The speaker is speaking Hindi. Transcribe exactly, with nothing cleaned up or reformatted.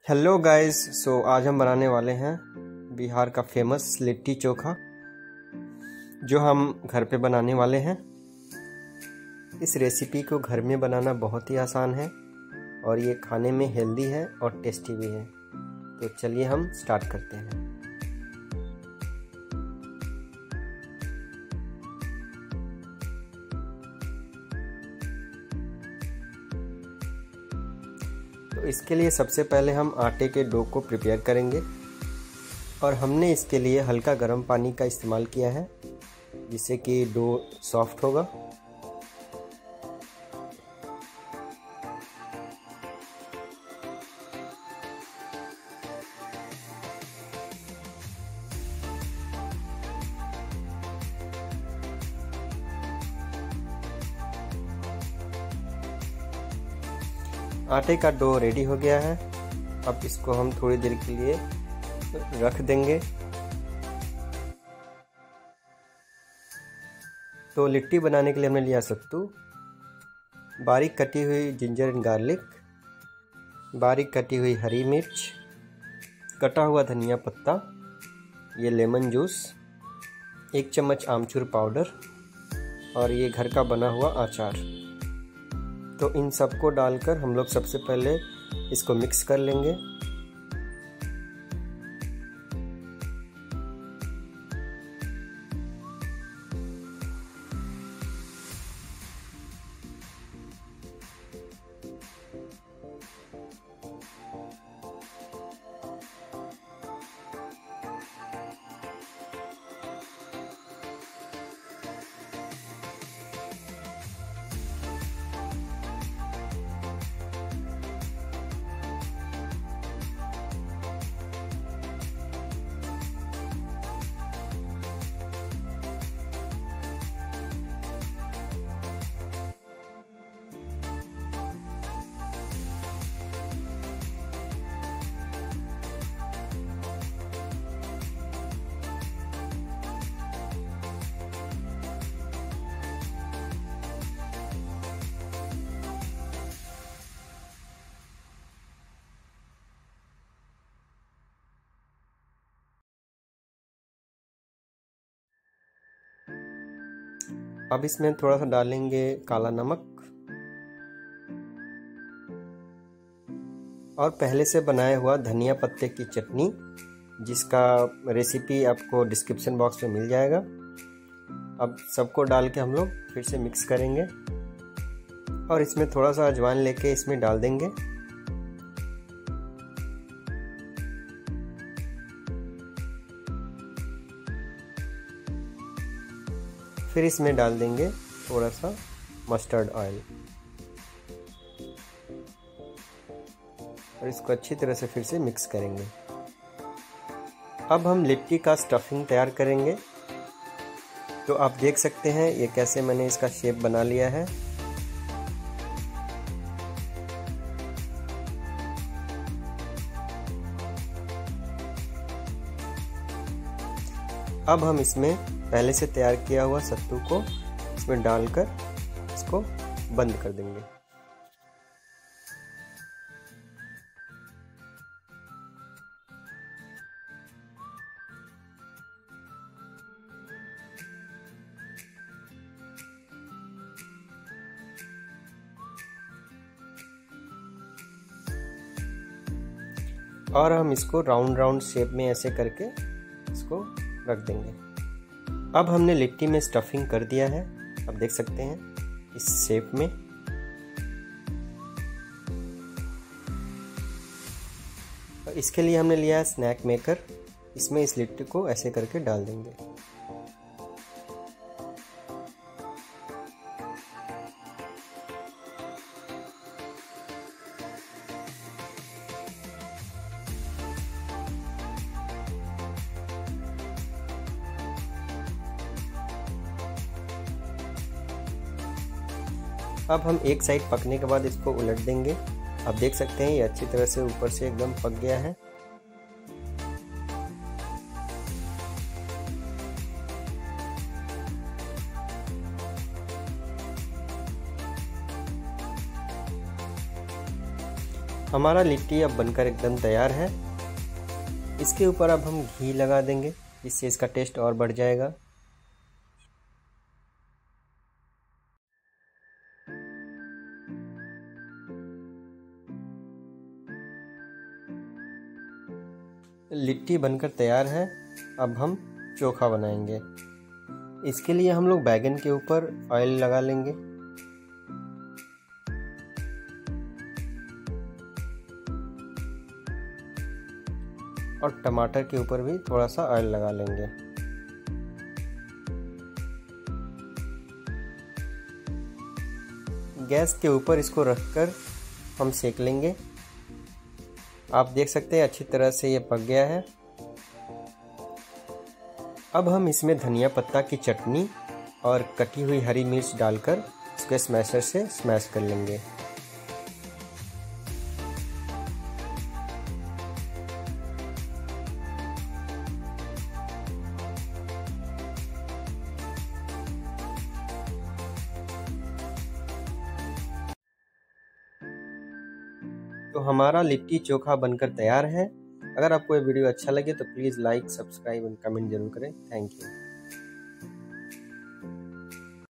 Hello guys. सो आज हम बनाने वाले हैं बिहार का फेमस लिट्टी चोखा, जो हम घर पे बनाने वाले हैं। इस रेसिपी को घर में बनाना बहुत ही आसान है और ये खाने में हेल्दी है और टेस्टी भी है। तो चलिए हम स्टार्ट करते हैं। तो इसके लिए सबसे पहले हम आटे के डो को प्रिपेयर करेंगे और हमने इसके लिए हल्का गर्म पानी का इस्तेमाल किया है, जिससे कि डो सॉफ्ट होगा। आटे का डो रेडी हो गया है। अब इसको हम थोड़ी देर के लिए रख देंगे। तो लिट्टी बनाने के लिए हमने लिया सत्तू, बारीक कटी हुई जिंजर एंड गार्लिक, बारीक कटी हुई हरी मिर्च, कटा हुआ धनिया पत्ता, ये लेमन जूस, एक चम्मच आमचूर पाउडर और ये घर का बना हुआ अचार। तो इन सबको डालकर हम लोग सबसे पहले इसको मिक्स कर लेंगे। अब इसमें थोड़ा सा डालेंगे काला नमक और पहले से बनाया हुआ धनिया पत्ते की चटनी, जिसका रेसिपी आपको डिस्क्रिप्शन बॉक्स में मिल जाएगा। अब सबको डाल के हम लोग फिर से मिक्स करेंगे और इसमें थोड़ा सा अजवाइन लेके इसमें डाल देंगे। फिर इसमें डाल देंगे थोड़ा सा मस्टर्ड ऑयल और इसको अच्छी तरह से फिर से मिक्स करेंगे। अब हम लिट्टी का स्टफिंग तैयार करेंगे। तो आप देख सकते हैं ये कैसे मैंने इसका शेप बना लिया है। अब हम इसमें पहले से तैयार किया हुआ सत्तू को इसमें डालकर इसको बंद कर देंगे। और हम इसको राउंड राउंड शेप में ऐसे करके इसको रख देंगे। अब हमने लिट्टी में स्टफिंग कर दिया है, आप देख सकते हैं इस शेप में। इसके लिए हमने लिया है स्नैक मेकर, इसमें इस लिट्टी को ऐसे करके डाल देंगे। अब हम एक साइड पकने के बाद इसको उलट देंगे। आप देख सकते हैं ये अच्छी तरह से ऊपर से एकदम पक गया है। हमारा लिट्टी अब बनकर एकदम तैयार है। इसके ऊपर अब हम घी लगा देंगे, इससे इसका टेस्ट और बढ़ जाएगा। लिट्टी बनकर तैयार है। अब हम चोखा बनाएंगे। इसके लिए हम लोग बैगन के ऊपर ऑयल लगा लेंगे। और टमाटर के ऊपर भी थोड़ा सा ऑयल लगा लेंगे। गैस के ऊपर इसको रखकर हम सेक लेंगे। आप देख सकते हैं अच्छी तरह से ये पक गया है। अब हम इसमें धनिया पत्ता की चटनी और कटी हुई हरी मिर्च डालकर इसके स्मैशर से स्मैश कर लेंगे। तो हमारा लिट्टी चोखा बनकर तैयार है। अगर आपको ये वीडियो अच्छा लगे तो प्लीज़ लाइक, सब्सक्राइब और कमेंट जरूर करें। Thank you.